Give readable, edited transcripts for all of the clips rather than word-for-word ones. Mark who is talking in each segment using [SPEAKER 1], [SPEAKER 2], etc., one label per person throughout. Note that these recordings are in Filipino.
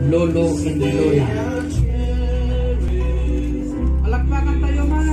[SPEAKER 1] Lolo and Lola. Alakpakan tayo mga.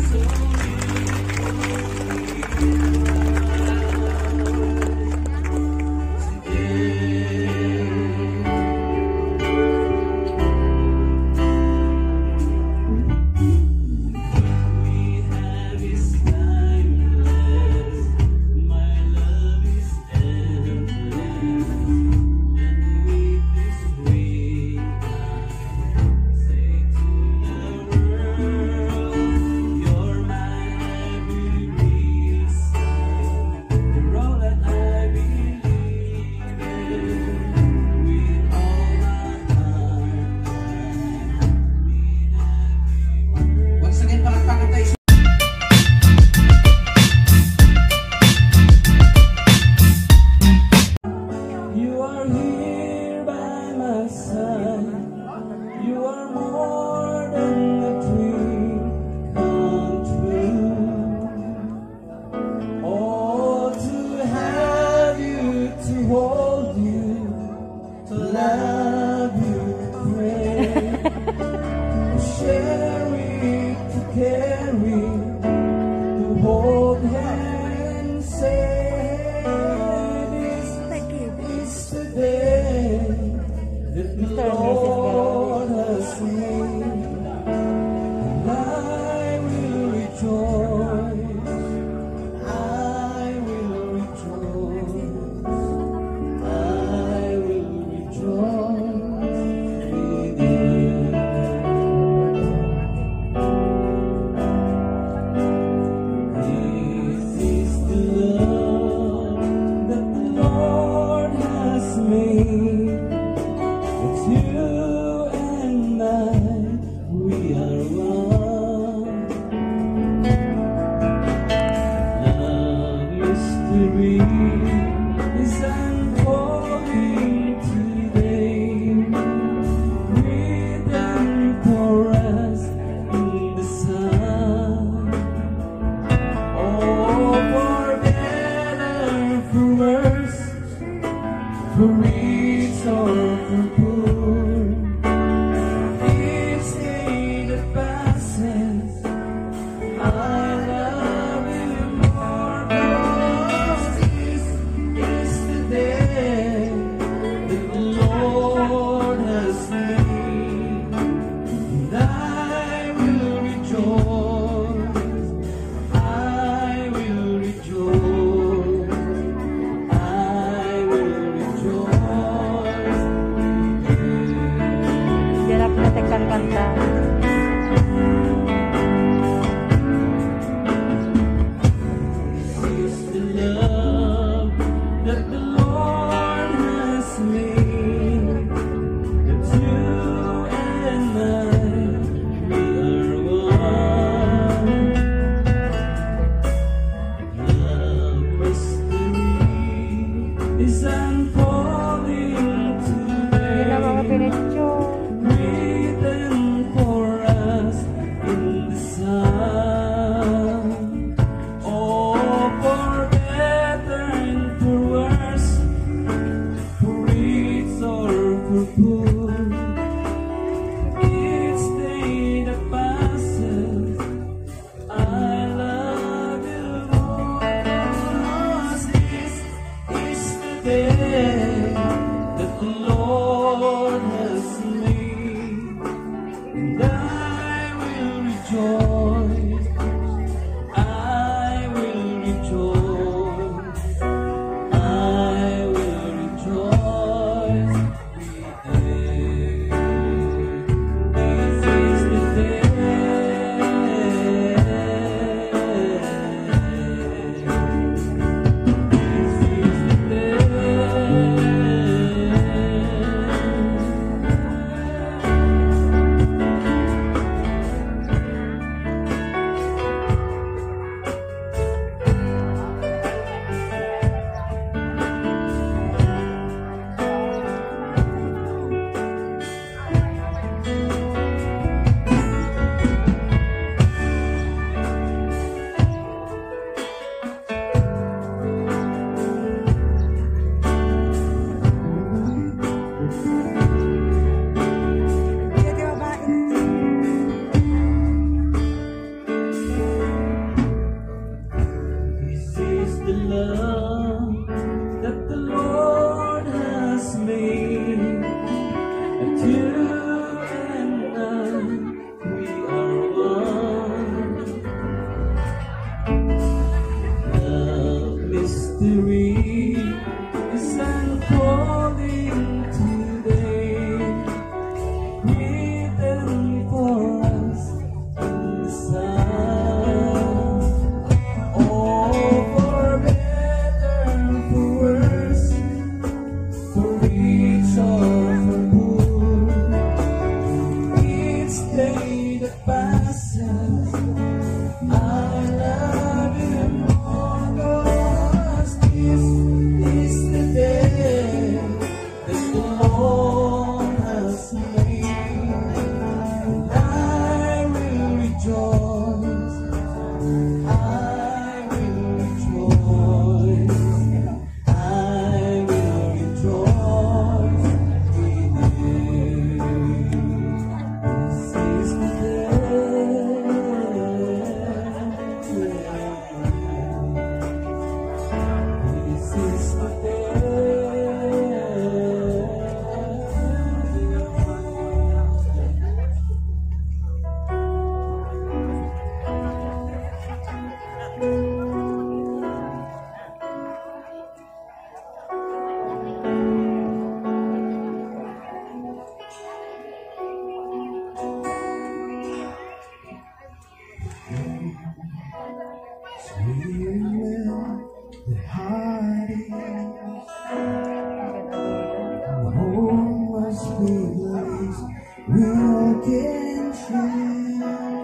[SPEAKER 2] must be the least we all can share.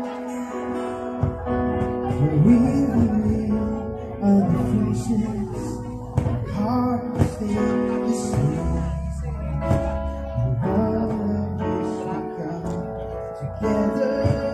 [SPEAKER 2] For even our differences are hard to stay the same. All of this we come together.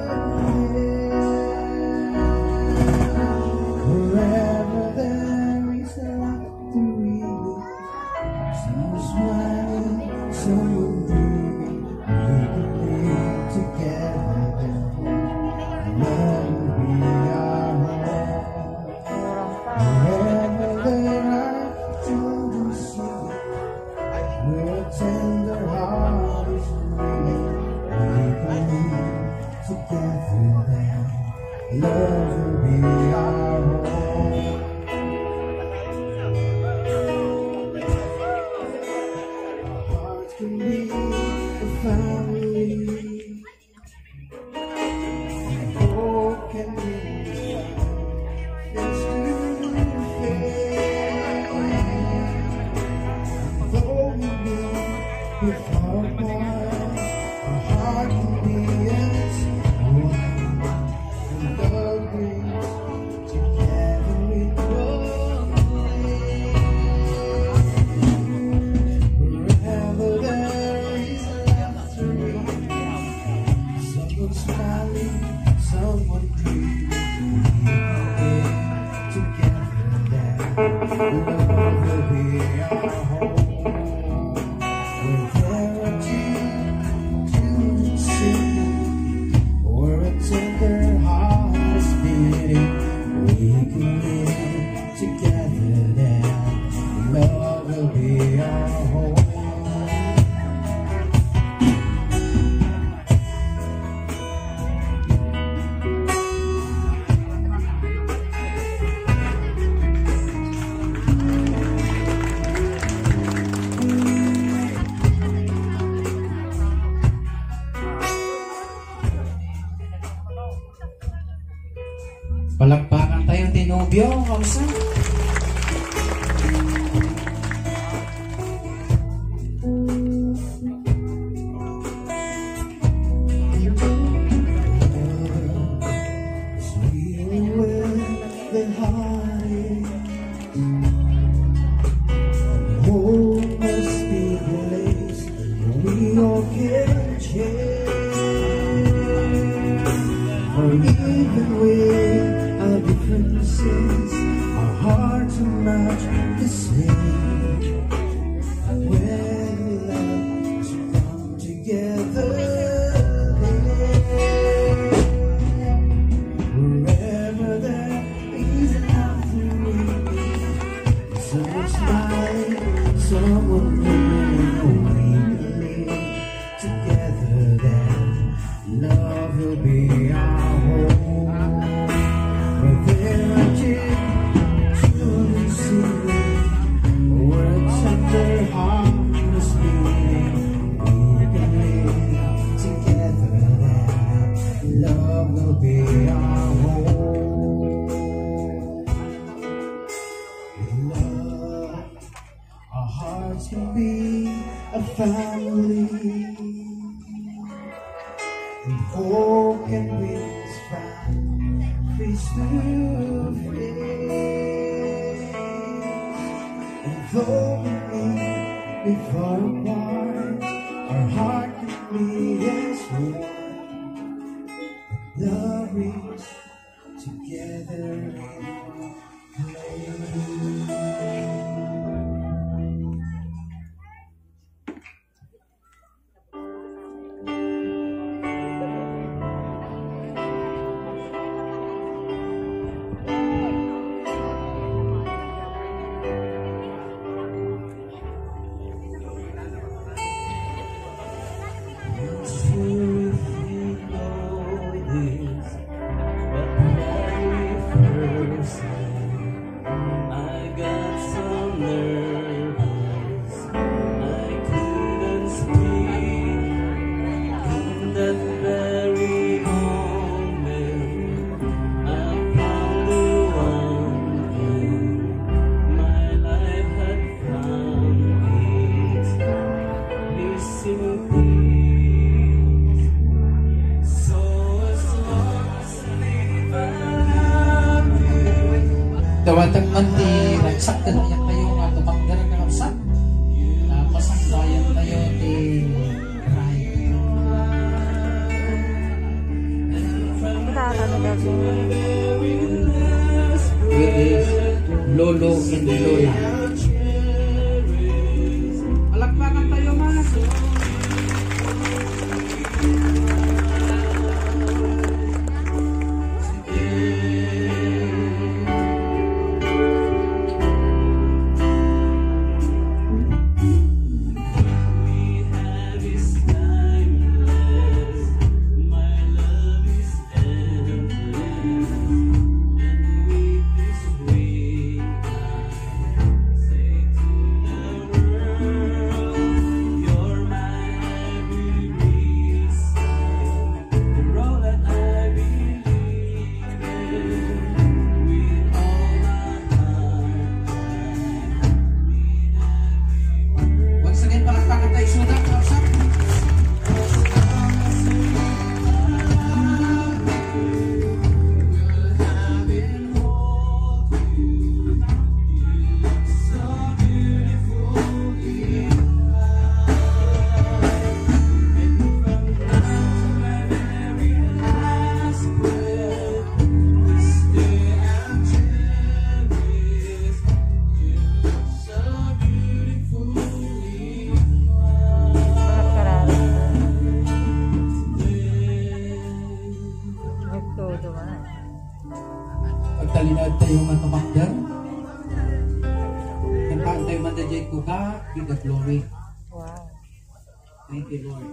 [SPEAKER 2] Wherever there is a lot to read, some smiling, some will dreaming, we can live together. Love will be our home. Wherever there are children singing, where a tender heart is reading, we can live together then. Love will be our home. Our hearts can be a family. Hope can be face to face. Though we be far apart, our heart can be as one. Love brings together in one place. Wherever there is laughter, someone smiling, someone dreaming, together then love will be our home. Where there are children singing, or a tender heart is beating, we can live together then. Love will be our home.
[SPEAKER 1] Palakpakan tayong tinubyo, kausa.
[SPEAKER 2] Sweet where the heart is, home must be the place where we all can share. For even with our differences, our hearts are much the same. When we love to come together, wherever there is laughter, someone smiling, someone dreaming, we can live together then. Love will be our home. Where there are children singing, where a tender heart is beating, we can live together then. Love will be our home. In love, our hearts can be a family. And hope can bring us back face to face. And though we may be far apart, our heart can be as one. Love brings together in one place.
[SPEAKER 1] tagman di ragsak ka na kayo nga tumagdara ka kapsat. Napasakbayan tayo di Ray. It is Lolo and Lola. Alakpakan tayo mga. Pagtalinad tayo nga tumakder. Kantaan tayo mandajay ko ka, be the glory.
[SPEAKER 3] Wow.
[SPEAKER 1] Thank you, Lord.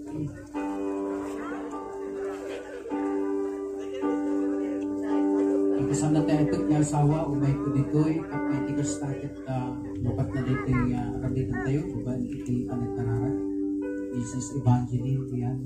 [SPEAKER 1] Kasama tayo ito nga asawa, umay ko dito'y, kapay di ka started lupat na dito yung arabitan tayo, diba, ito yung panagtararan. Jesus Evangeline, yan.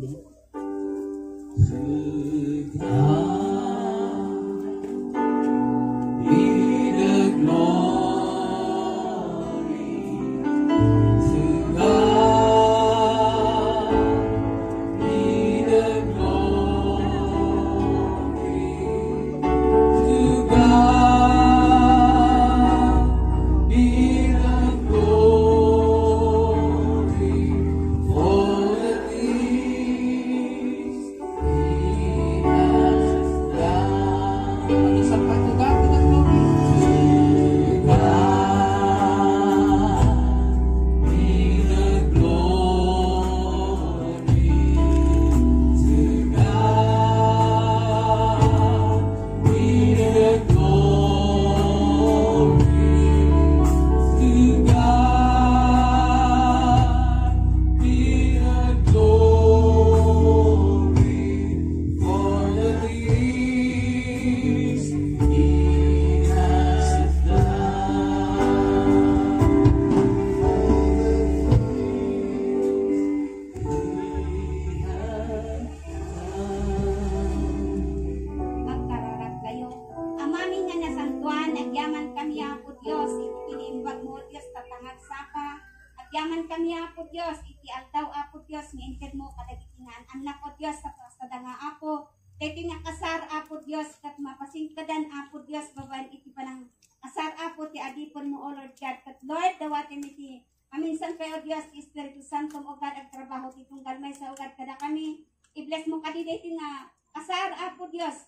[SPEAKER 4] Yaman kami apo Dios, iti aldaw apo Dios, miinted mo kadagitingan, anak o Dios, sa nga apo, iti nga kasar apo Dios, kat mapasingkadan apo Dios, babayan iti panang kasar apo, ti adipon mo o Lord God, kat Lord, dawatin iti, aminsan kayo Dios, Espiritu Santo, o God, agtrabaho, itong galmay sa ugad kada kami, i-bless mo kadida iti nga kasar apo Dios,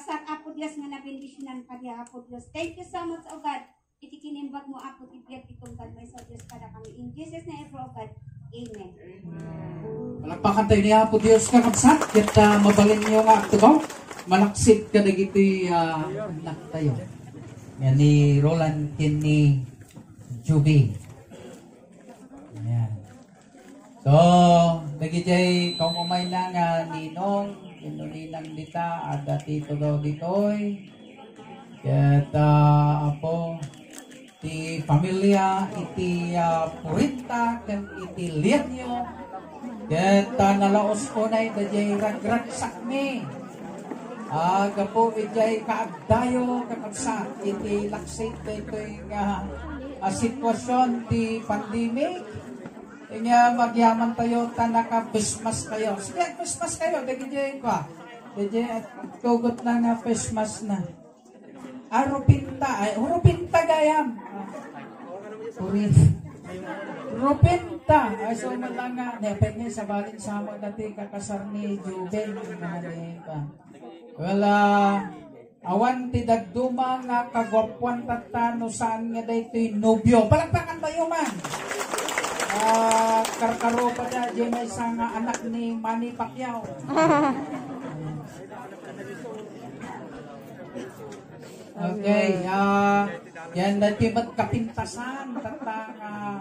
[SPEAKER 4] nga nabindisyonan ka diya apo Dios. Thank you so much, o God. Iti kinimbag mo apo tibiyat itong galmay sa Diyos kada kami. In Jesus na ever, O God. Amen.
[SPEAKER 1] Palakpakan tayo niya po Diyos kakabsat. At mabalin niyo nga ito ba? Malaksit ka na gito'y anak tayo. Yan ni Roland Kenny Juby. Ayan. So, nagijay kung umay na nga ninong, inuninang dita, ada tito daw dito'y. At apo, iti pamilya, iti purinta, ken iti lianyo, ket nalaos ko na iti ragrag sakmi. Aga po iti kaagdayo kakabsat, iti laksit ito yung sitwasyon ti pandemic. Nga magyaman tayo, tanaka Christmas kayo. Sige, Christmas kayo, dagi ko. Dagi at tugot na nga Christmas na. Rupinta. Ay, Rupinta gayam. Rupinta. Ay, so malanga. Nepet niya sa balin sa mo dati kakasar ni Juben. Well, awan ti dagduma nga kagwapuan tatano saan nga daytoy nobyo. Palakpakan tayo man. Karkaro pa da dyan may isang anak ni Manny Pacquiao. Okay, yan dati ba't kapintasan tatang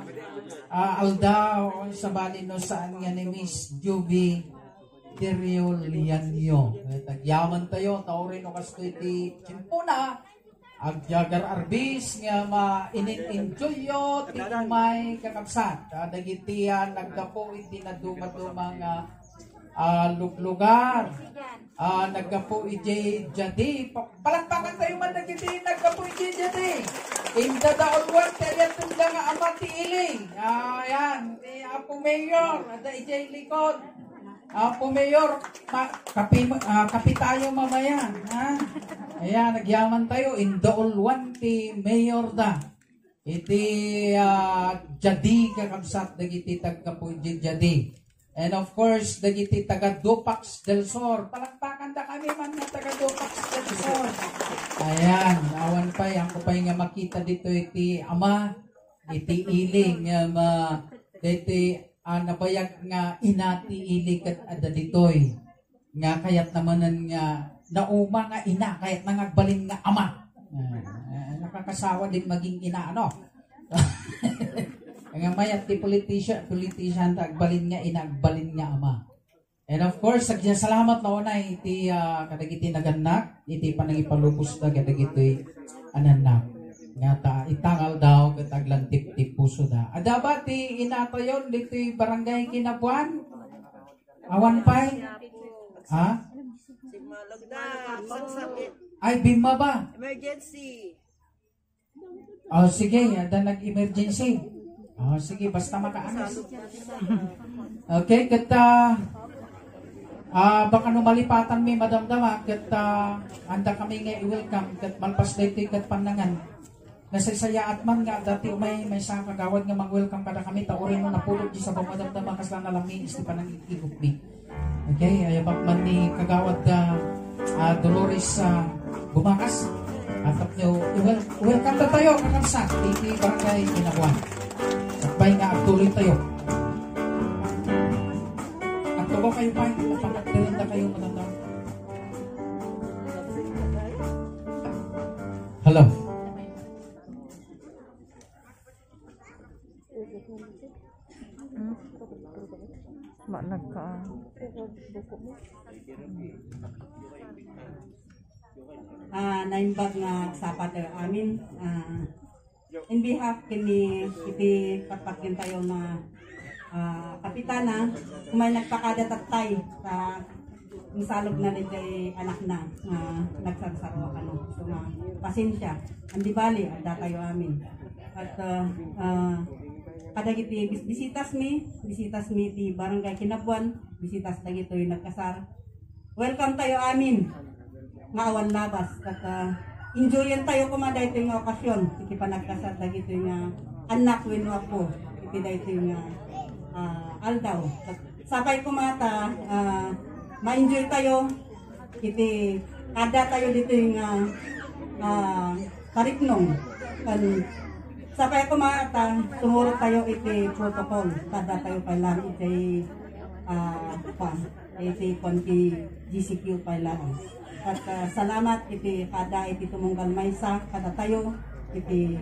[SPEAKER 1] aldaw sa bali no saan nga ni Miss Juby Teriolianyo. Tagyaman tayo, taurin o kasto iti chimpuna. Agjagar arbis nga ma-enjoy yo may kakabsat. Dagitian naggapo iti na dumadumang lugar. Naggapo iti jadi. Palakpakan tayo man dagiti naggapo iti jadi. Inda daulwan tayo tunda nga amati iling. Ayan, Apo Mayor, ada iti likod. Apo Mayor, kapi tayo mamayan. Ayan, nagyaman tayo. Indaulwan ti Mayor da. Iti jadi kakabsat dagiti tagkapo iti jadi. And of course, dagiti taga Dupax del Sur. Palakpakan da kami man nga taga Dupax del Sur. Ayan, awan pa. Ang kupay nga makita dito iti ama, iti iling nga iti nabayag nga inati ilig at ada ditoy. Nga kayat namanan nga nauma nga ina, kayat nangagbalin nga ama. Nakakasawa din maging ina, ano? Nga mayat ti politician agbalin nga ina, agbalin nga ama. And of course, salamat na una iti kadagiti naganak, iti panangipalubos na kadagiti ananak. Nga itangal daw kataglantip ti puso da. Adaba ti inato yon dito barangay Kinabuan? Awan pay? Ha? Ay, bima ba?
[SPEAKER 3] Emergency.
[SPEAKER 1] Oh, sige, ada nag-emergency. Oh, sige, basta makaanas. Okay, kata baka numalipatan mi madamdama kata anda kami nga i-welcome kat malpas dito kat panangan. Nasasayaat man nga dati may sa kagawad nga mag-welcome kada kami taurin mo napulot di sa bamadamdama kasla na lami isti pa nang ikigop mi. Okay, ayabak man ni kagawad Dolores Bumakas. Atap nyo, welcome na tayo kakabsat iti barangay Kinabuan. Sakbay nga agtuloy tayo. Agtubo kayo pa, napangagdarin na kayo matanda. Hello.
[SPEAKER 3] Naimbag nga sa pater amin. In behalf kini iti patpatkin tayo na kapitana, kumay nagpakadatatay sa misalog na rin kay anak na nagsarsaro ano. So pasensya, andi bali, ada tayo amin. At kadagiti bisitas mi ti barangay Kinabuan, bisitas dagitoy nagkasar. Welcome tayo amin. Nga awan labas at enjoyan tayo kumaday ito yung okasyon iti panagkasat dagito yung anak wino ako iti dayto yung aldaw at sabay kumata ma-enjoy tayo iti kada tayo dito yung tariknong sabay kumata sumurot tayo iti protocol kada tayo pala iti iti GCQ pala. At salamat iti kada iti tumunggal maysa kada tayo iti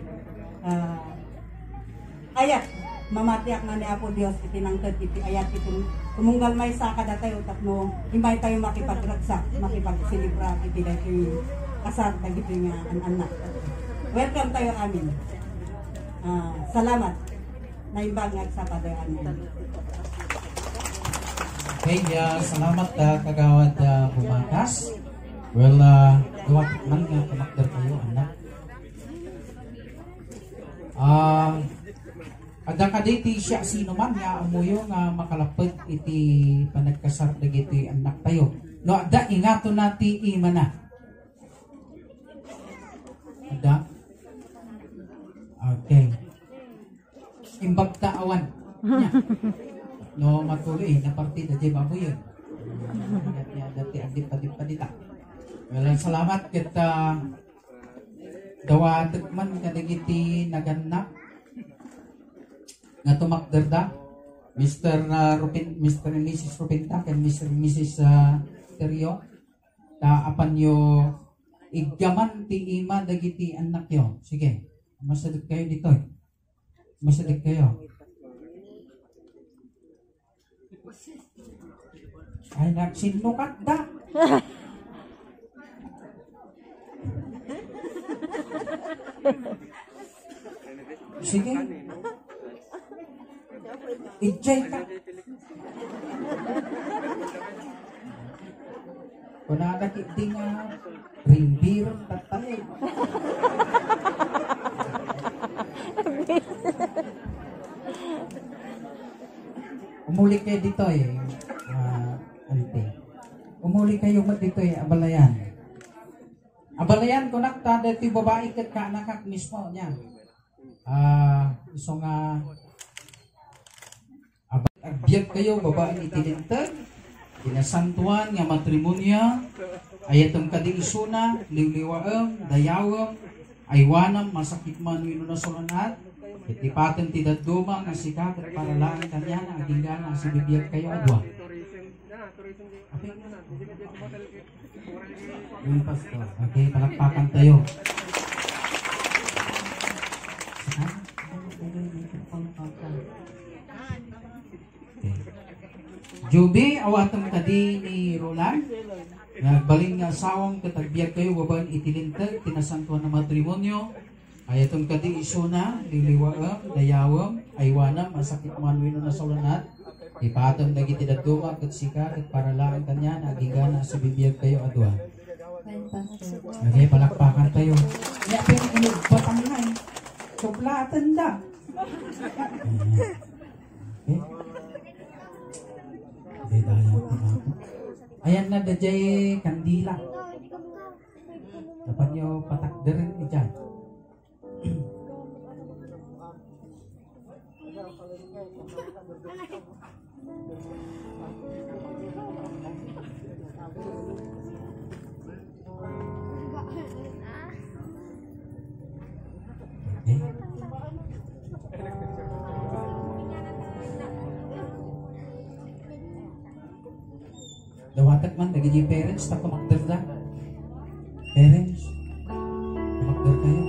[SPEAKER 3] ayat mamatiak na ni Apo Dios iti nangted iti ayat iti tumunggal maysa kada tayo tapno himay tayo makipagragsak makipagsilibra iti daytoy kasar dagito nga anak. Welcome tayo amin. Salamat naimbag sa padayan.
[SPEAKER 1] Okay, salamat kagawad Bumakas. Well, duwag man nga kamakdar kayo, anak. Ada kaditi siya sino man nga umuyo nga makalapit iti panagkasar dagiti anak tayo. No, ada ingato nati imana. Okay. Imbag taawan. Yeah. No matuloy na partida di baboy yun. Dati adip padita. Walang salamat kita dawatek man kadagiti naganap nga tumakderda Mr. and Mrs. Rupinta and Mr. and Mrs. Terio apan yo iggaman ti ima dagiti anak yo. Sige, masadik kayo dito. Masadik kayo. Ay nagsinukat da. Sige. Ijay ka. Kung nakakiti nga, ringbirong tatay. Umuli kayo dito ante. Umuli kayo dito abalayan. Abalayan ko nakta dati babae kat ka nakak mismo niya. Iso nga agbyag kayo babae itinintag dinasantuan nga matrimonya ayatong kadiisuna liwliwaem dayawem aywanam masakit man wino na solanat itipaten ti daduma nga sikat at paralaan kanya na agingana si bibiyag kayo adwa. Yung pastor. Okay, palakpakan tayo. Jubi, awatang kadi ni Roland. Nagbaling nga sawang katagbiag kayo, babaeng itilintag, tinasantuan na matrimonyo. Ayatong kadi isuna, liliwaam, dayawam, aywanam, masakit manuino na solanat. Ipatong dagiti daduma, kat sika, kat paralaan kanya, nagigana sa bibiyag kayo adwa. Okay, palakpakan tayo. Kaya pinag batangay. Soplatan da. Ayan na dajay kandila. Dapat nyo patakderin ni dyan. Dawatak man, nagiging parents, tak kumakder da. Parents, kumakder kayo.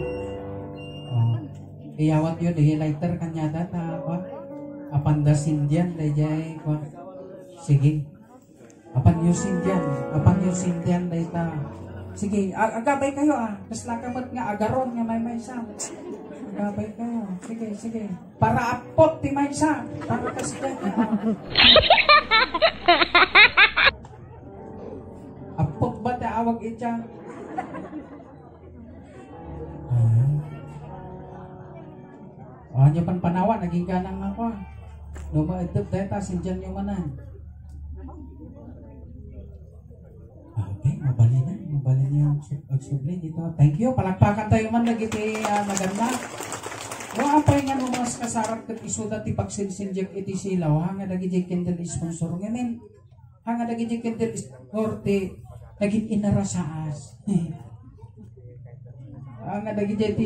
[SPEAKER 1] Iyawat yun, dahil lighter kanyada, apanda sindian, dahil sige. Apan yung sindian, dahil sige, agabay kayo Kas lakamat nga, agaron nga may isa. Agabay kayo, sige. Para apot, ti may isa. Para kasi apot ba awag itya? Nyo pan panawa, naging ganang ako. No maitip data, sindihan nyo manan. Okay, mabalin nyo agsubli dito. Thank you, palakpakan tayo man nagiti maganda. Apay nga nung mas kasarap kat isuda ti pagsinsinjak iti silaw, hanga nagiti kindle sponsor ngamin. Hanga nagiti kindle sponsor ti naging inarasaas. Hanga nagiti ti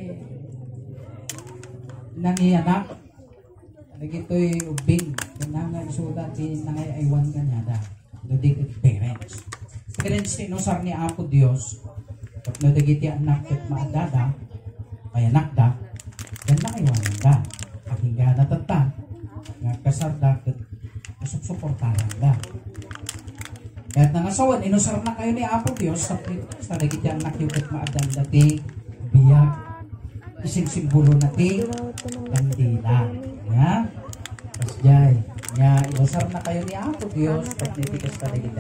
[SPEAKER 1] nangiyanak. Nagito'y ubing. Hanga isuda ti nangayaywan kanyada. Nagiti parents. Parents tinusar ni Apo Diyos. Pag nadagiti anak at maadada, may anak da, yan na iwanan da. Aking gana tata, nagkasar da, suportahan da. Kahit nangasawan, inusar na kayo ni Apo Diyos, sa nadagiti anak yung at maadan dati, biyak, ising simbolo nati, kandila. Ya? Mas jay. Ya, inusar na kayo ni Apo Diyos, pag nitikas pa nagita.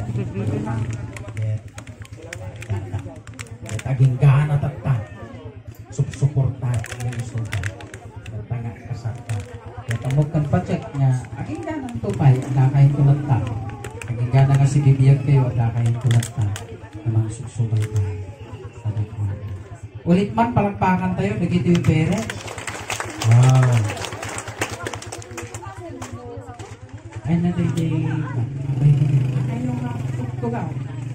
[SPEAKER 1] Aging gana tata suporta yung isuda tanga kasarta tamugkan pa check niya aging gana tupay adakain tulanta aging gana nga si bibiyag kayo adakain tulanta namang susubay pa ulit man palakpakan tayo nagiti yung parents Wow. Ay na DJ. Ay nung tugaw.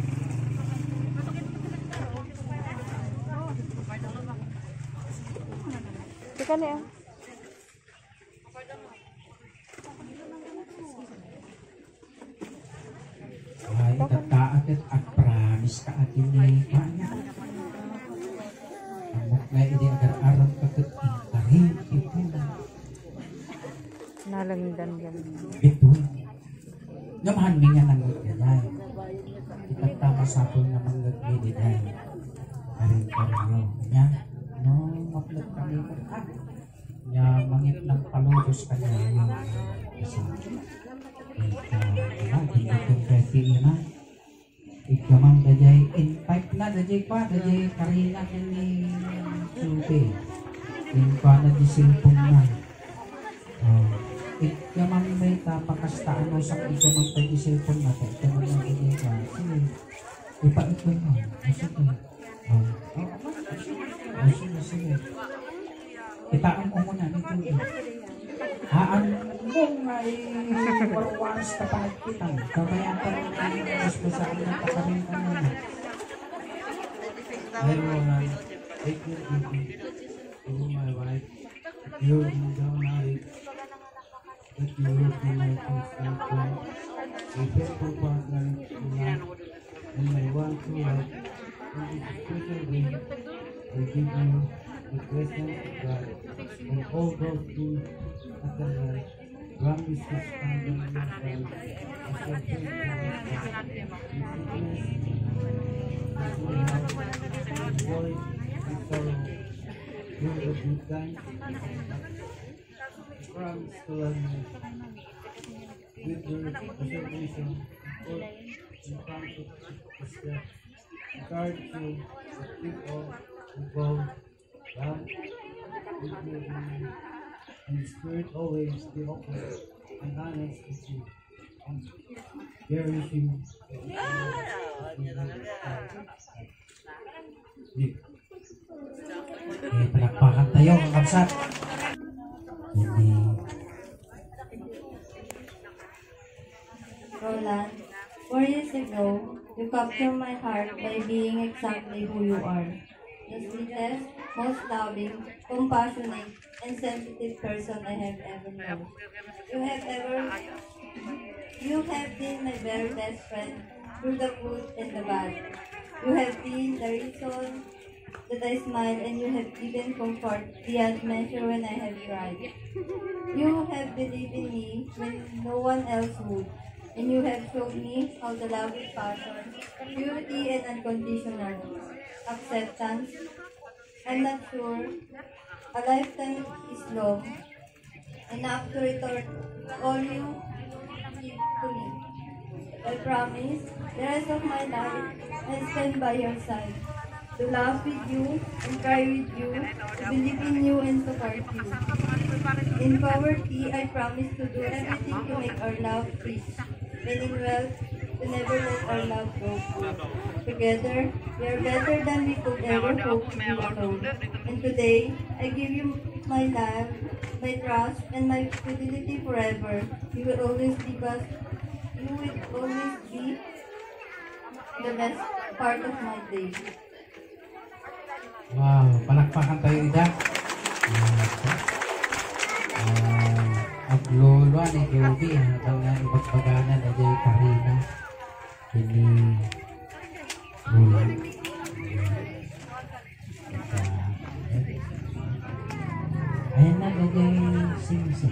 [SPEAKER 5] Teka na yan.
[SPEAKER 1] Ay tataat at promise ka atin ni Kanya. Amok na ini agar-aram kaketing itu.
[SPEAKER 5] Nalangdan yan.
[SPEAKER 1] Itu. Ngamahan mi nga nang ganyan. Kita tama sa ato nga manggagmidi dahil. Karin karinyo. Nya, no, maplat kami ka. Nya, mangit ng paludos ka niya yung isa. Ginagin ready na. Ikamang dajay in pipe na, dajay pa, dajay karina ni Sube. In pa na di silpong na. Ikamang may tapakastaan mo sa ikamang pa di silpong na. Ikamang na dajay pa. Sige, ipa-ito mo. Sige. Sige. Itaan mo muna nito. Haan mo ngay warwaras ka panagkitan. Kamayan ka rin ang mas basaan ng kakarin ka na.
[SPEAKER 2] I wanna take you to my wife. You don't marry. But you will be my constant friend. A faithful partner to love. And I want to love. In this special day, I give you the presence of God. And all those things that are right. Promise to stand in your side. As your faithful husband. In sickness, in health, in joy, in sorrow. You will be kind. Promise to love me. With your preservation, support, and comfort, respect. Encourage you to keep all involved. God, with you and the Spirit always be open and honest with you. And cherish you.
[SPEAKER 1] Palakpakan tayo, mga kapsat. Hindi.
[SPEAKER 6] Roland, 4 years ago, you captured my heart by being exactly who you are. The sweetest, most loving, compassionate, and sensitive person I have ever known. You have been my very best friend through the good and the bad. You have been the reason that I smile, and you have given comfort beyond measure when I have cried. You have believed in me when no one else would. And you have shown me how to love with passion, purity, and unconditional acceptance. I'm not sure a lifetime is long enough to return all you give to me. I promise the rest of my life I'll stand by your side, to laugh with you and cry with you, to believe in you and support you. In poverty, I promise to do everything to make our love rich. And in wealth, to never let our love grow poor. Together, we are better than we could ever hope to be alone. And today, I give you my love, my trust, and my fidelity forever. You will always be the best part of my day.
[SPEAKER 1] Wow, palakpakan tayo ida. Aglolo ni Joby habang ibagbaganan na dyan Karina. Ini Roland. Ayan na dyan Simson.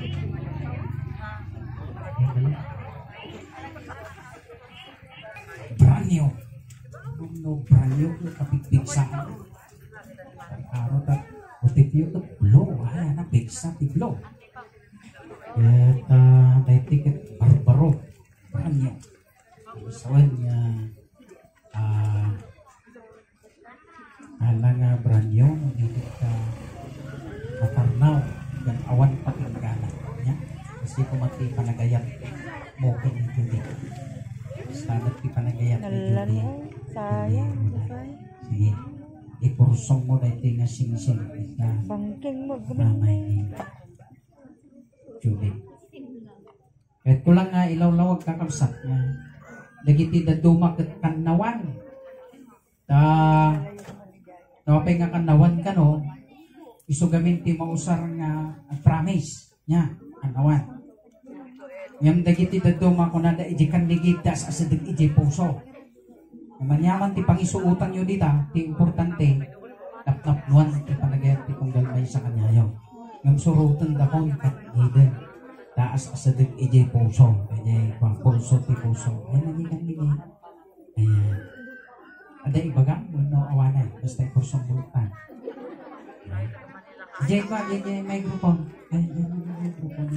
[SPEAKER 1] Branyo. No branyo ko kapigpigsaan. Araw at utipyo ko blow. Ayan na pigsa ti blow. At may ticket barbaro branyo sawan niya ala nga branyo hindi ka matarnaw yung awan pati magana niya kasi kumati panagayat mo kini Judy sabat ti panagayat ni Judy
[SPEAKER 5] Sayang.
[SPEAKER 1] sige ipursong mo dahil nga sing-sing kita.
[SPEAKER 5] Bangking mo,
[SPEAKER 1] Ramay
[SPEAKER 5] gumanin.
[SPEAKER 1] ni Julie. Kahit ko lang nga ilaw-lawag kakamsat nga. Dagiti dadumak at kanawan. Napay nga kanawan ka no, isugamin ti mausar nga promise niya, kanawan. Ngam dagiti dadumak ko na da ijikan ligitas asadag iji puso. Manyaman ti pangisuutan nyo dita, ti importante, napnapnuan ti panagayat ti kong galmay sa kanyayaw. Ngam surutan da kong katniden, taas asadag iji puso. Kanya pulso ti puso. Ay nagigan ligi. Ayan. Ada ibagang, no awanan, basta yung pursong bulutan. Iji ko, iji microphone. Ay, microphone.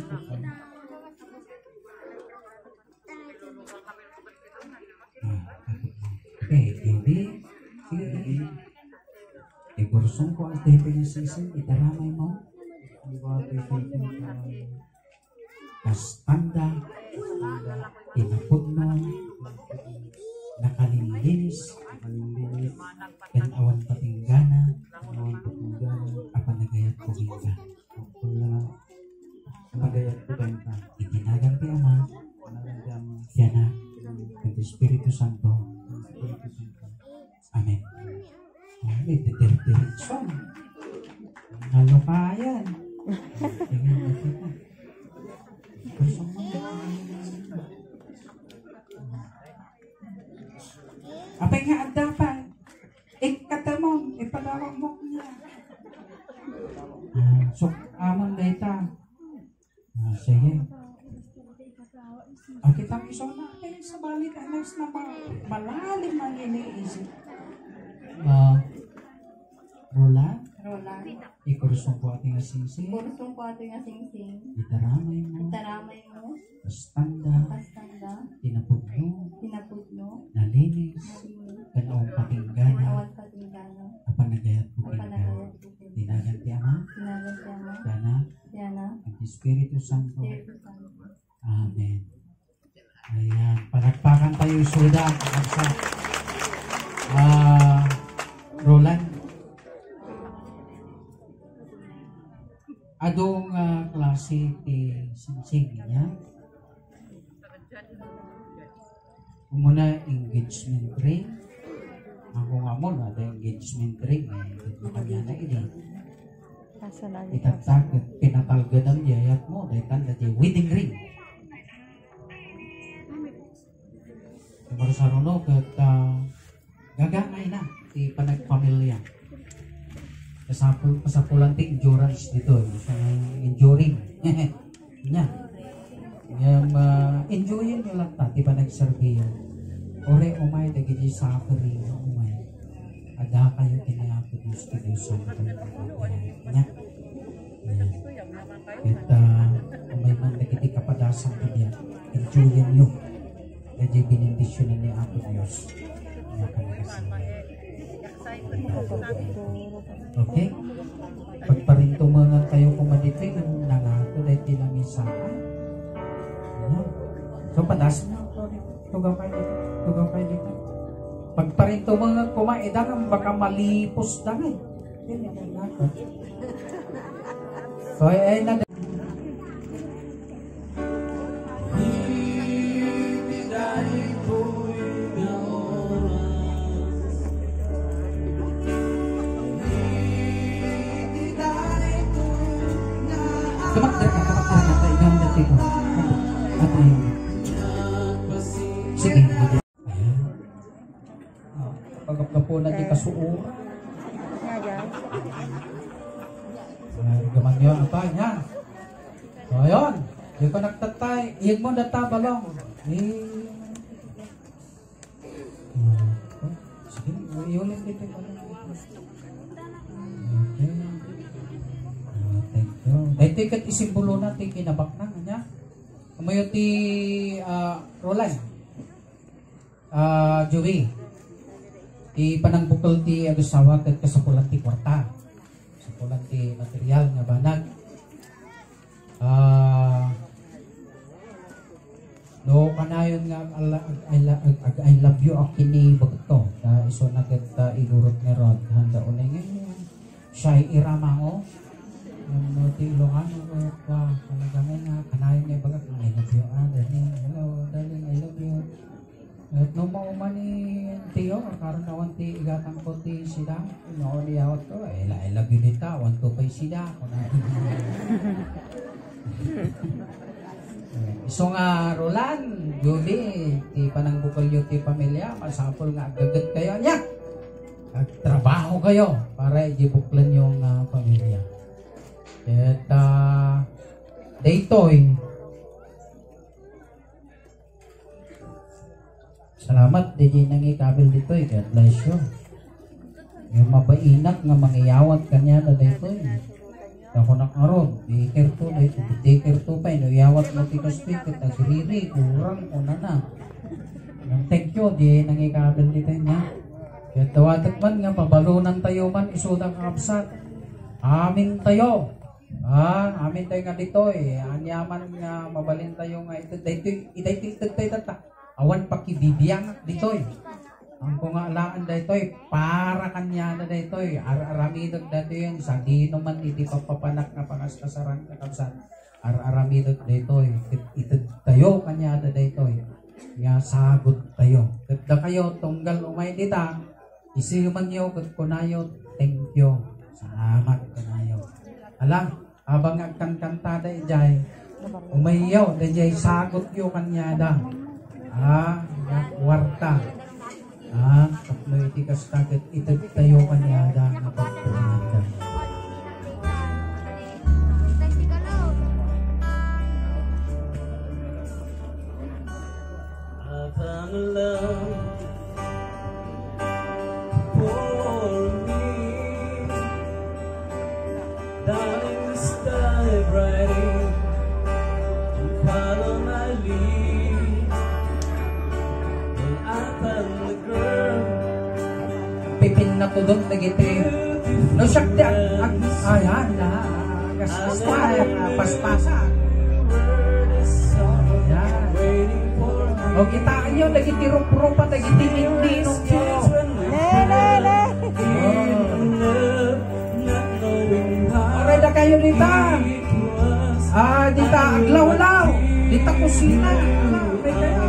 [SPEAKER 1] Okay, hindi. Sige. Igursong ko ang dito ng season, itaramay mo. Kastanda, tinapod mo, nakalilinis, kan awan patinggana, apa nagayat ko hingga.
[SPEAKER 2] Magayat ko benta.
[SPEAKER 1] Itinagang ti Ama, Tiana, at Espiritu Santo. Amen. Ay, diretson. Nalukayan. Tingin na kita. Gusto mo. Apay nga ang dapat. Ikatamon. Ipadawag mo niya. So, amon data. Sige. Ang kitang iso natin sa balik anas na malalim ang iniisip. Roland, ikurusong po ating asing-sing.
[SPEAKER 6] Kurusong ko ato nga sing-sing.
[SPEAKER 1] Itaramay mo.
[SPEAKER 6] Taramay mo.
[SPEAKER 1] Pastanda.
[SPEAKER 6] Pastanda.
[SPEAKER 1] Tinapudno.
[SPEAKER 6] Pinapudno.
[SPEAKER 1] Nalinis.
[SPEAKER 6] Nalinis.
[SPEAKER 1] Kanaong patinggana.
[SPEAKER 6] Awan patinggana.
[SPEAKER 1] Apanagayat po kita.
[SPEAKER 6] Apanagayat ko.
[SPEAKER 1] Tinagan ti Ama.
[SPEAKER 6] Tinagan ti Ama.
[SPEAKER 1] Dana.
[SPEAKER 6] Yana.
[SPEAKER 1] Ang Espiritu Santo.
[SPEAKER 6] Espiritu Santo.
[SPEAKER 1] Amen. Ayan. Palakpakan tayo suda. Kapsa. Roland. Adong klase ti sing-sing niya. Muna engagement ring. Ako nga mo, ada engagement ring. Ito kanya na ini.
[SPEAKER 5] Asa na
[SPEAKER 1] Itatag at pinatalgad ang yayat mo. Dahil tanda di wedding ring. Kamar sa runog at gagangay na. Di panagpamilya. Kasapulan ti endurance dito. Enduring. Nya. Yung enjoyin nyo lang ta. Di panagserbiyo. Ore umay dagiti suffering. Umay. Ada kayo kinayapo Diyos ki Diyos sa nya. At umay man dagiti kapadasang kanya. Enjoyin nyo. Kaya binindisyonan niya ako Diyos. Kaya panagasin. Okay? Pagparinto mga kayo kumadipin, nangato dahil tinamisaan. Ayan. So, padas na. Tugaw kayo dito. Tugaw kayo dito. Pagparinto mga kumaidang, baka malipos na eh. So, ay na. Kamakter ka, ikaw dati ko. At ayun. Sige. Ayan. Pagkap po na di kasuura.
[SPEAKER 5] nga dyan.
[SPEAKER 1] Gaman nyo ang tayo niya. So, ayun. Di ko nagtatay. Iyan mo data balong. Sige, iulit dito. Okay. Thank you. Dahil tikat isimbolo natin kinabak na kanya. Kumayo ti Roland. Joey. Ti panangbukol ti agasawa kat kasapulan ti kwarta. Kasapulan ti material nga banag. No, kanayon nga I love you ang kini bagto. Iso na kita igurot ni Rod. Handa unay ngayon. Siya iramango. No, tilohan ko pa. Talaga nga kanayon nga bagat. I love you, darling. Hello, darling, I love you. At nung mauman ni Tiyo, karon na wanti igatang ko ti sila. No, niyawat ko. I love you dita. Want to pay sila. So nga Roland, Judy, ti panangbukal yung ti pamilya, masapol nga agagat kayo niya. At trabaho kayo para i-buklan yung pamilya. At daytoy, salamat DJ nang ikabil ditoy. God bless you. Yung mabainak nga mangyayawat kanya na daytoy. Ako nakaroon, take to pa, inuyawat mo tikas pikat, nagsiriri, kurang, una na. Thank you, di nangikabel dito niya. Kaya tawatak man nga, pabalunan tayo man, isudang kapsat. Amin tayo. Amin tayo nga dito anyaman nga, mabalin tayo nga, itay tata. Awan pakibibiyang dito Ang kung alaan dito para kanya na dito aramidog dito yung sandino man hindi papapanak na pangaskasaran kakabsan aramidog dito ito tayo kanya na dito nga sagot tayo kada kayo tunggal umay dita isiman nyo kat kunayo thank you salamat kunayo alam habang agkan-kanta da ijay umayaw da ijay sagot yo kanya da warta kapno itikas takit itag tayo kanya da napagpulanda.
[SPEAKER 2] I found a love for me down in the sky bright and follow my lead. When I found the girl
[SPEAKER 1] Pipin na to doon nagiti no syakti ayan na paspasan yan o kitaan nyo nagiti rup-rupa nagiti ninong nyo oray na kayo dita dita aglaw-law dita kusina may kayo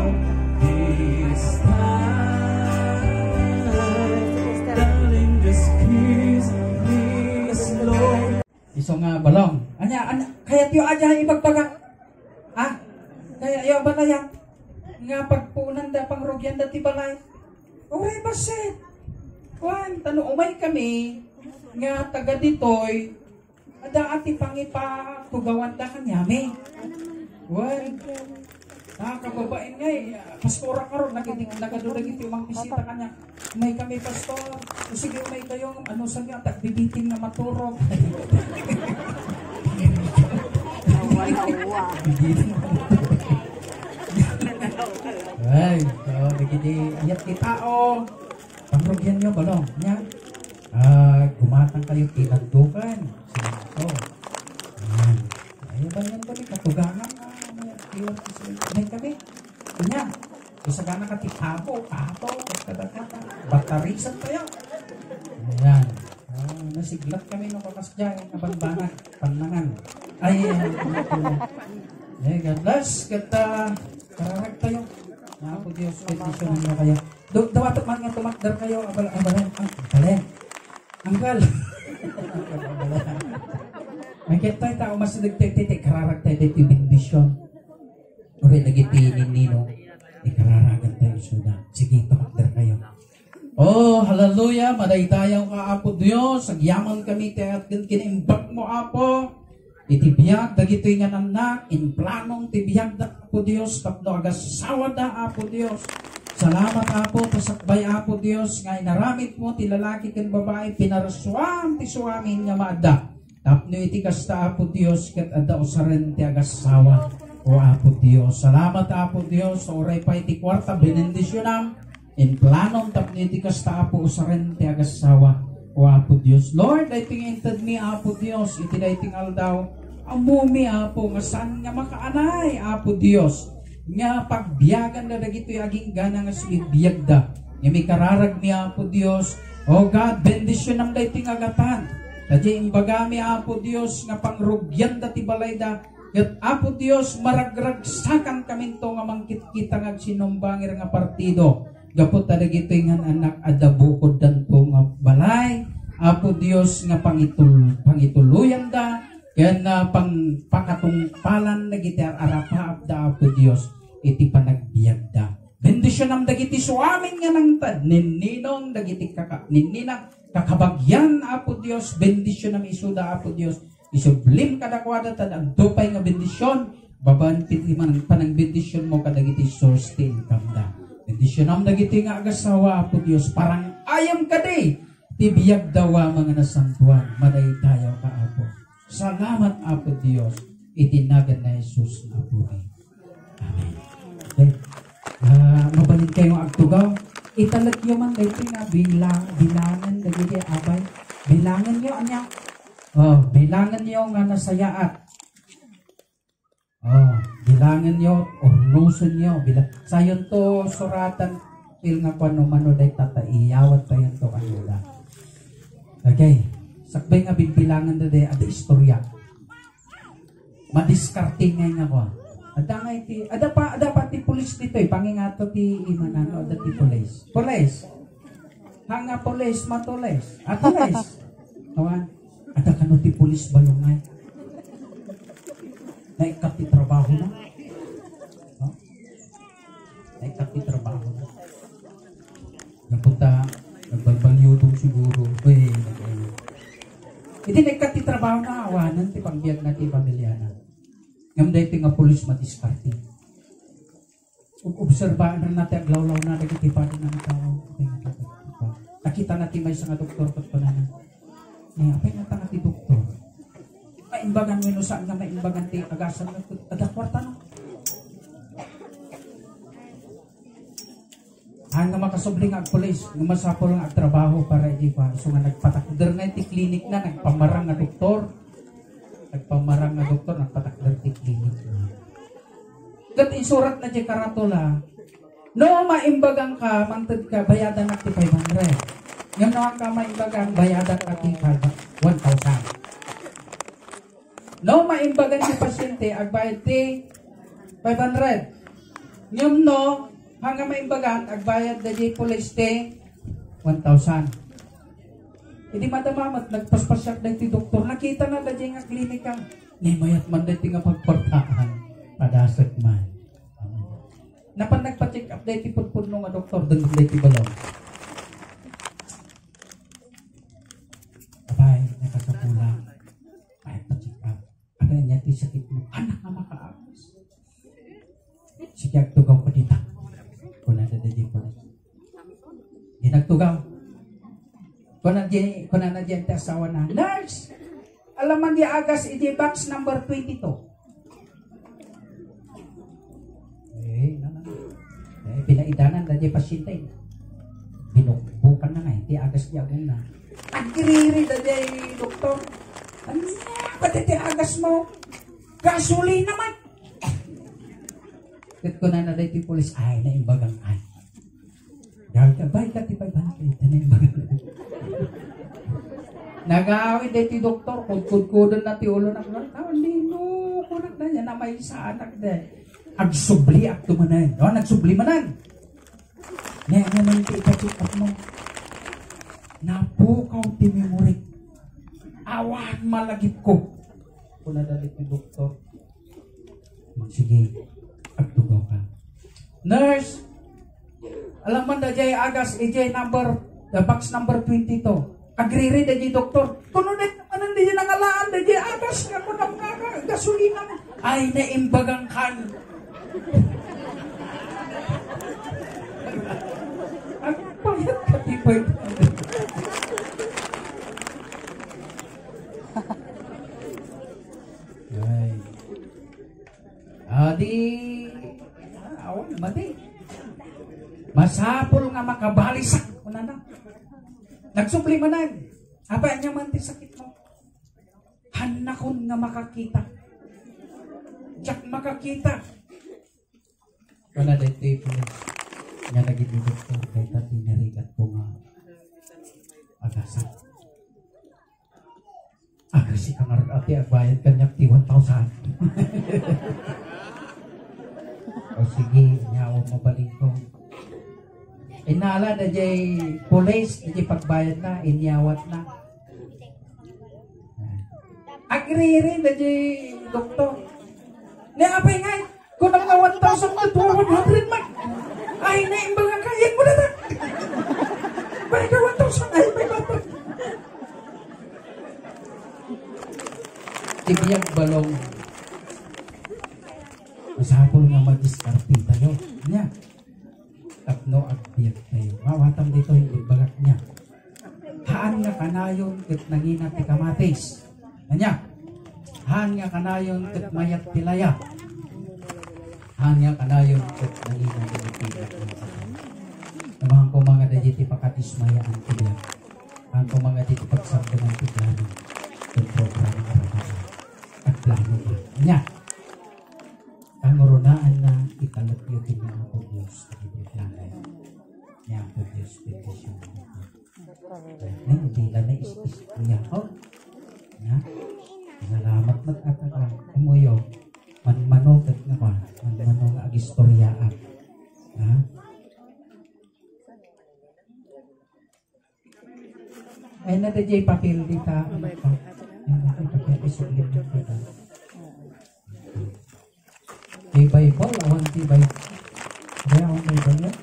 [SPEAKER 1] iso nga balong anya kaya tiyo aja ibagbaga kaya iyo balaya nga pagpunan da pangrugyan da ti balay oray basit wan tano umay kami nga taga ditoy ada ati pangipa tugawan da kanyami wan kababain ngay pastora karon nagadulag iti umang bisita kanya may kami pastor sige may kayong ano sa nga tagbibiting na maturog ay nagidi ayat kita pangrugyan nyo balong nya gumatang kayo tinagdukan sinato ayan ba yan kami katugangan may kami kanya isa ka nakatipabo kato kadakata batarisan tayo ayan nasiglat kami nung kakasya nabanbangan panangan ay God bless kata kararag tayo ako Diyos kondisyon nyo kayo dawatok man nga tumakdar kayo abalan anggal may kita tao mas nagtititi kararag tayo dito yung bendisyon uri nagitinin nino ikararagan tayo suda sige tumakdar kayo hallelujah madaydayaw ka Apo Diyos agyaman kami tayo at kinimbag mo Apo itibiyag dagitoy nga nanak in planong tibiyag da Apo Diyos tapno agasawa da Apo Diyos salamat Apo pasakbay Apo Diyos nga inaramit mo ti lalaki ken babae pinaraswam ti suamin nga maada tapno iti kasta Apo Diyos ket adda usaren ti agasawa o Apo Diyos salamat Apo Diyos oray pa iti kwarta benendisyonam in planong tapno iti kasta Apo usaren ti agasawa o Apo Diyos Lord I tingintad mi Apo Diyos iti dayting aldaw amumi Apo nga saan nga makaanay Apo Diyos nga pagbiyagan na dagito aging gana nga sumibiyag da. Nga may kararag mi Apo Dios. O God, bendisyon ang dayting agatan. Kadya imbaga mi Apo Dios nga pangrugyan da ti balay da. Kat Apo Dios maragragsakan kami to nga mangkit-kita nga sinumbangir nga partido. Gapot dagito nga anak adabukod dan to nga balay. Apo Dios nga pangituluyan da. Yan na pakatungpalan na giti arapaap da Apo Dios iti panagbiag da. Bendisyon ang dagiti suamin nga nang ninninong dagiti ninninang kakabagyan Apo Dios. Bendisyon ang isuda Apo Dios. Isublim kadakwada tad ang dupay nga bendisyon. Babaan piti man panang bendisyon mo kadagiti source ti income da. Bendisyon ang dagiti nga agasawa Apo Dios. Parang ayam kadi ti biyag dawa mga nasantuan. Maday tayo ka Apo. Salamat Apo Dios, itinagan na Jesus na buhay. Amen. Okay. Mabalin kayong agtugaw. Italagyo man dito nga bilangan dagiti abay. Bilangan nyo anya. Bilangan nyo nga nasayaat. Bilangan nyo, ornuson nyo. Sayon to suratan il nga kung ano day tataiyawat pa yun to kanila. Okay. Sakbay nga bibilangan na day, ada istorya. Madiskarting nga ko. Ada pa ti pulis dito eh. Pangingato ti imanano, ada ti pulis. Pulis. Hanga pulis, matulis. Atulis. Tawan. Ada kano ti pulis balungay. Naikat ti trabaho na. Naikat ti trabaho na. Napunta, nagbalbalyodong siguro. Iti nagkati trabaho na awanan ti pagbiag na ti pamilya na. Ngam dahi ti nga pulis madiskarte. Obserbaan rin natin aglawlaw na dagiti pa rin ng tao. Nakita natin may isang doktor kat pa na. Apay nga tanga ti doktor. Maimbagan mo saan nga maimbagan ti agasan na adakwarta na. Ang nga makasubling ang pulis, nga masapol nga trabaho para hindi pa. So nga nagpatakder nga ti klinik na, nagpamarang nga doktor. Nagpamarang nga doktor, nagpatakder ti klinik na. Gat isurat na di karatula, no maimbagang ka, mantad ka, bayadan na ti 500. Yung no ka maimbagang, bayadan na ti 1,000. No maimbagan ti pasyente, agbayad ti 500. Yung no, hanggang maimbagan, agbayad na di police te 1,000. Hindi madamamat, nagpaspasyak na ti doktor. Nakita na na di nga klinika. Mayat man na ti nga pagportaan. Padasag man. Napan nagpa-check up na ti putpuno nga doktor. Doon na ti balong. Abay, nakasapulang. Ay, pa-check up. Abay niya ti sakit mo. Anak nga makaagos. Sige, agtugaw pa dita. Kuna na di po. Ginagtugaw. Kuna na di ang asawa na. Nurse! Alaman di agas iti box number 22. Pinaidanan na di pasyente. Binukbukan na nga. Iti agas di agong na. Agiriri na di doktor. Ano niya? Ba't iti agas mo? Gasolina naman. Kat ko na iti polis, ay, naimbagang ay. Gawin ka, bahay ka, tipay ba na naimbagang. Nagawin iti doktor, kudkudkudan na ti ulo na kulat. Hindi no, kulat na yan, na may sa anak na. Agsubli at tumanan. No, nagsubli manan. Ngayon naman iti ipacheck up mo. Napukaw ti memory. Awan malagip ko. Kung nadalit ni doktor. Sige. Agtugaw ka. Nurse, alam mo na jay agas, the box number 22. Agriri na jay doktor. Tununit naman hindi nyo nangalaan na jay agas. Ako na mga gasolina. Ay, naimbagang kan. Ang payat ka, tipay. Ay. Adi, awan mati. Masapol nga makabalisak. Una na. Nagsubli manan. Apa niya man ti sakit mo. Hanakon nga makakita. Diyak makakita. Kana dito police. Nga naging doktor kay tati narigat ko nga agasan. Agasi ka nga ati agbayad kanya ti 1,000. O sige, nyawa mabaling ko. Inala na jay police, na jay pagbayad na, inyawat na. Agree na jay doktor. Naapay nga, kung ang 1,000 na 100 man. Ay, naimbang nga kaya mo na na. Balik ka 1,000, ay, may bata. Tibiyag balong. Masapol nga mag-diskarte tayo. Nya. Tapno at biyag tayo. Mawatang dito yung ibagat niya. Haan nga kanayon kat nangina ti kamatis. Nya. Haan nga kanayon kat mayat tilaya. Haan nga kanayon kat nangina ti kamatis. Namang ko mga dajiti pakatismayaan ti biyag. Ang ko mga diti pagsabdo ng tiglano. Yung program araw-araw. At plano ba. Nya. Ang urunaan na italok yung tinang po Diyos sa ipiplangay. Niya po Diyos, petisyon. Hindi lang na is-is niya ko. Salamat magkataka. Umuyo, manmanog at nga ba? Manmanog ang istoryaan. Ay na DJ papel dita. Ay na papel isublim dita. Di Bible, awan di Bible. Kaya awan Bible yan.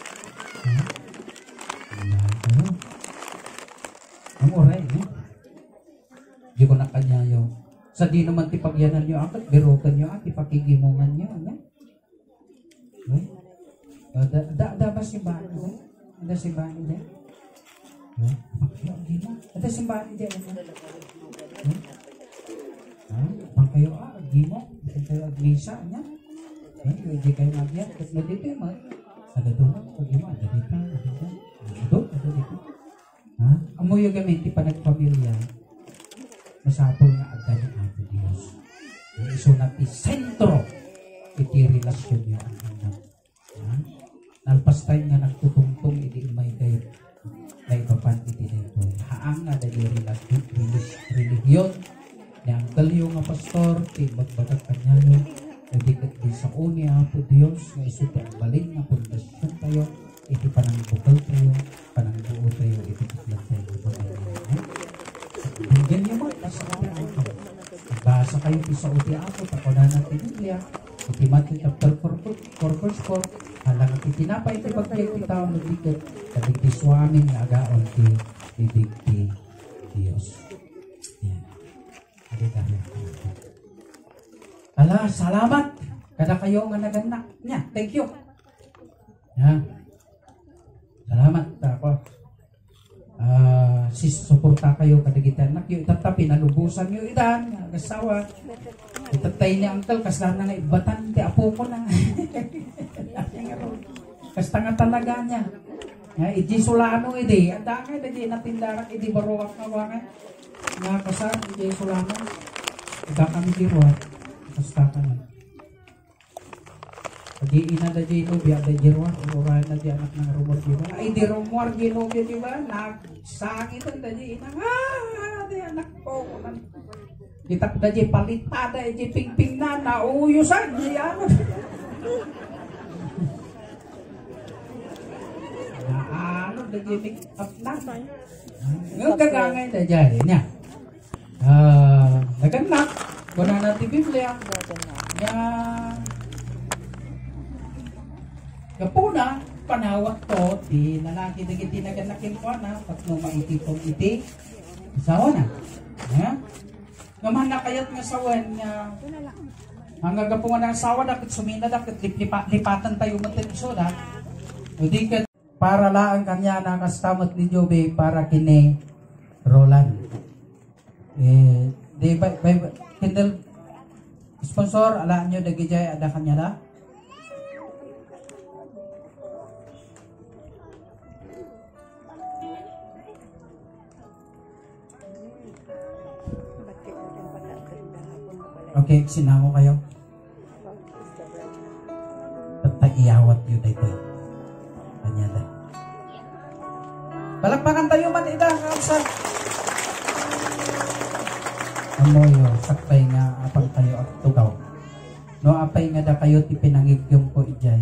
[SPEAKER 1] Ang oray, no? Di ko nakanyayo. Sa di naman tipagyanan nyo akat, birutan nyo at ipakigimungan nyo. Ano? Da ba simbahan nyo? Ada simbahan nyo? Ada simbahan nyo? Pangkayo agimo. Pangkayo agmisa niya. Hindi kayo nagyan. Kasi dito yung mga sagadungan. Pag-ima, ada dito. Ada dito. Amo yung gamit, pa nagpamilya. Masapol nga agad yung ato Diyos. Iso natin sentro. Iti relasyon niya ang anak. Nalpas tayo nga nagtutungtong, hindi may kayo. Na ipapan iti dito. Haang nga dahil religion. Ni ang kalyo nga pastor, tibag-bagat kanyayo. Nagdikat din sa uni po Diyos. Nga isuti ang baling nga pundasyon tayo. Iti panangbukal tayo. Panangbuo tayo. Iti tuklan tayo. Bigyan niyo mo. Nasa uti ako. Nagbasa kayo sa uti ako. Takunan natin Biblia. Iti Matthew chapter 4 verse 4. Halang iti tinapay iti bagay iti tao nagdikat. Kabig ti swamin nga agaon ti bibig ti Diyos. Yan. Ala, salamat. Kada kayo nga naganak niya. Thank you. Yan. Salamat. Ako. Suporta kayo kadagitan nak yung itatapi nalubusan yung idan kasawa itatay ni uncle kasla na nga ibatan ti apo ko na kasta nga talaga niya iji sulano iti ang dangay na di natindarak iti baruak na wangan nga kasar iji sulano ika kami diruat kasta ka na di ina da di no biya da jirwa ora na di anak ng rumor di ba ay di rumor di no di ba nagsangit da di ina di anak ko kita da di palitada di pingping na nauyusan di ano na ano da di make up na ng gagangay da di nya naganak kuna natin Biblia nya kapuna, panawak to, di lalaki na kiti naganakin ko na, pag no maitipong iti, sawa na. Naman na kayat nga sawan nga, hanggang kapungan ng sawa na, kat sumina na, kat lipatan tayo matensyon na, o di kat para laan kanya na kastamot ni Jobe para kini Roland. Di ba, kindle sponsor, alaan nyo, dagijay, ada kanya na? Okay, sinako kayo. Tataiya. dito. Kanya na. Palakpakan tayo man ida kamsa. Amoyo sakpay nga apang tayo at tugaw. No apay nga da kayo ti pinangigyom ko ijay.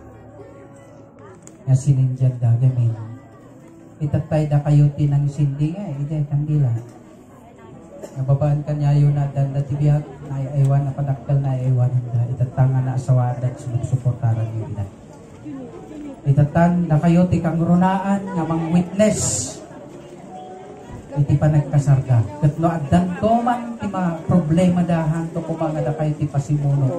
[SPEAKER 1] Nga sininjan da gamin. Itatay da kayo ti nang sindi nga ijay kandila. Nababaan kanya yun na dan dati biyag na aywan na padaktal na aywan na itatanga na asawada at suportaran niyo ina. Itatan na kayo ti kang runaan nga mang witness iti pa nagkasarga. Kat no addan to man ti mga problema dahan to kumanga da kayo ti pasimunod.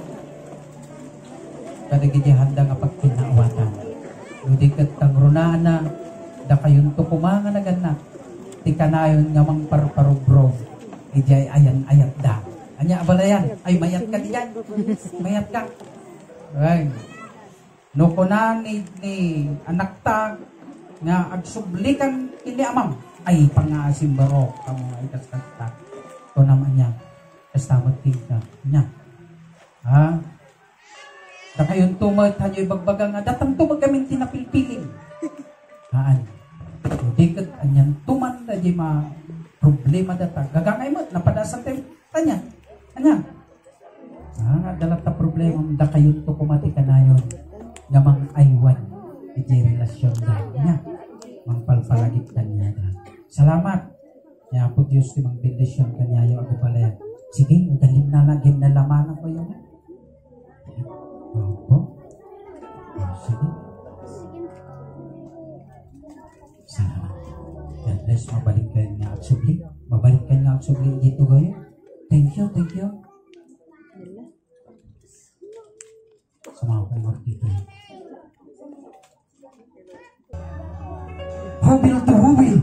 [SPEAKER 1] Kadagiti handa nga pagkinaawatan. Ludi kat kang runaan na da kayon to kumanga na ganak. Ti kanayon nga mang parparubro ijay ayan ayat da. Anya abalayan ay mayat ka diyan. Mayat ka. Ay. No kunan ni anak ta nga agsublikan kini amam ay pangasim barok kamo ay kasta. To naman niya. Kasta magtingka nya. Ha? Da kayon tumad hanyoy bagbagang nga datang tumag kami tinapilpiling. Haan. Dikat anyan tuman da di ma problema data gagangay mo napadasan tayo tanya anya dalat ta problema da kayon to kumati kanayon nga mang aywan di relasyon da nya mang palpalagit kanya da salamat ya po Dios ti mang bendisyon kanya yo ako pala sige udalim na lagim na laman ko yun opo sige salamat. God bless, mabalik kayo nga at subli. Mabalik kayo nga at subli dito kayo. Thank you, thank you. Samawa kayo mga dito. Hubil to hubil.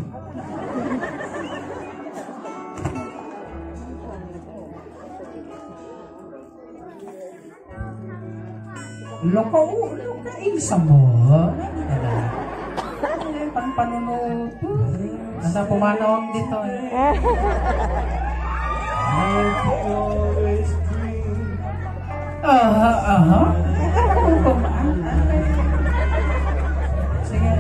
[SPEAKER 1] Loka isa mo. Panunod. Nasa pumanawang dito eh. Sige.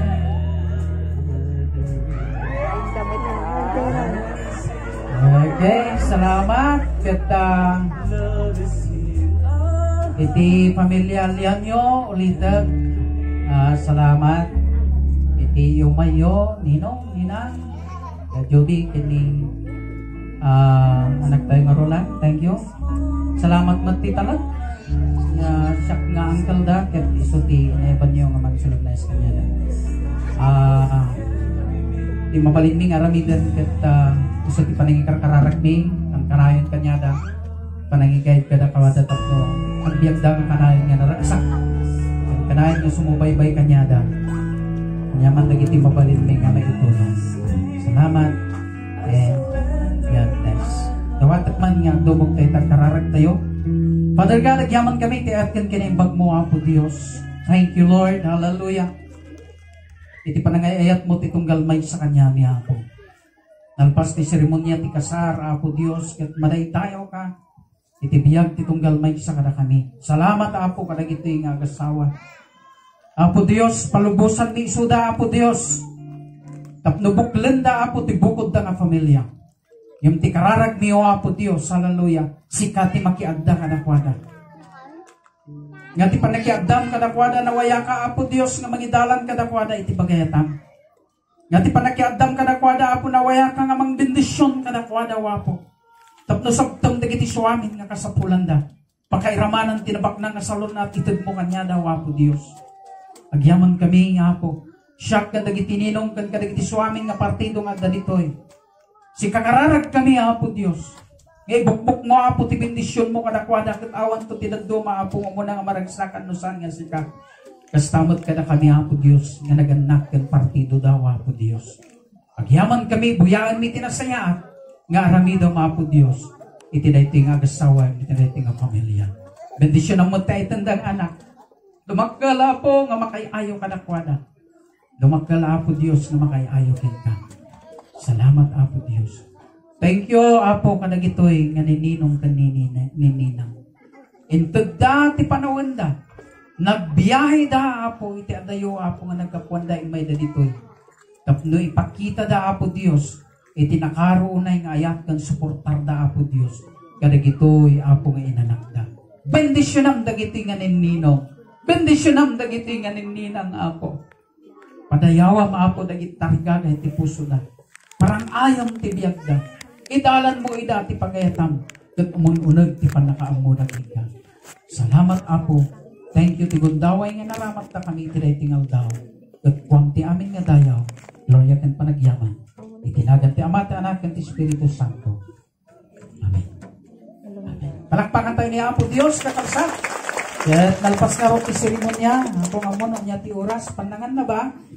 [SPEAKER 1] Okay, salamat. Kita iti pamilya lianyo ulitan. Salamat. Iti yumayo, ninong, ninang, Jody, kini anak tayo nga Roland, thank you. Salamat mati talag. Siyak nga uncle da, ket iso ti inaiban nyo nga magsulog na sa kanya da. Di mabalinming aramidan ket iso ti panangikarkararagming, ang kanayon kanya da, panangigayad ka da kawada tatlo. Ang biyag da nga kanayon nga narasak. Ang kanayon nga sumubaybay kanya da. Nyaman lagi ti mabalin may nga may itulong. Salamat. And God bless. Dawatak man nga dumog tayo tagkararag tayo. Father God, nagyaman kami ti atkan kinimbag mo Apo Dios. Thank you Lord. Hallelujah. Iti panangayayat mo ti tunggal may sa kanya ni Apo. Nalpas ti seremonya ti kasar Apo Dios ket maday tayo ka. Iti biyag ti tunggal may sa kada kami. Salamat Apo kadag iti nga agasawa. Apo Dios, palubusan ni isuda, Apo Dios. Tapnubuklen da, Apo, ti bukod da nga familia. Yung ti kararag niyo, Apo Dios, hallelujah, sikati makiagda kadakwada. Nga ti panakiagdam kadakwada, nawaya ka, Apo Dios, nga mangidalan kadakwada, iti bagayatam. Nga ti panakiagdam kadakwada, Apo, nawaya ka nga mang bendisyon kadakwada, Apo. Tapno sabtam dagiti suwamin nga kasapulan da. Pakairamanan tinabak na nga salon na titid mo kanya daw, Apo Dios. Agyaman kami nga po. Siyak ka dagiti ninong kan kadagiti suamin nga partido nga danitoy. Si kakararag kami Apo Dios. Ngay bukbuk mo Apo ti bendisyon mo kadakwada ket awan to tinagduma Apo mo na nga maragsakan no san nga sika. Kastamot kada kami Apo Dios nga naganak ken partido daw Apo Dios. Agyaman kami buyaan mi tinasaya nga aramido Apo Dios. Iti daytoy nga agasawa, iti daytoy nga pamilya. Bendisyon mo tayo tandang anak. Dumakala po nga makayayo kadakwada. Dumakala Apo Dios nga makayayo ka. Salamat Apo Dios. Thank you Apo kadagitoy nga nininong kaninang. Intud da ti panawanda. Nagbiyahe da Apo, iti adayo Apo nga nagkapuan da imay da ditoy. Tapno ipakita da Apo Dios, iti nakaroonay nga ayat kan suportar da Apo Dios. Kada gitoy Apo nga inanak da. Bendisyonam dagiti nga ninino. Bendisyonam dagiti nga ninninang Apo. Padayawa Apo dagiti targa da iti puso da. Parang ayam ti biyag da. Idalan mo ida ti pagayatam. Kat umununag ti panakaammo dagiti ka. Salamat Apo. Thank you ti gundaway nga naramat ta kami iti tingal daw. Kat kuwang ti amin nga dayaw. Gloria ken panagyaman. Itinagan ti Ama ti Anak ken ti Espiritu Santo. Amen. Amen. Palakpakan tayo ni Apo Dios kakabsat. Ket nalpas nga ro ti seremonya. Ako nga mo niya ti oras panangan na ba?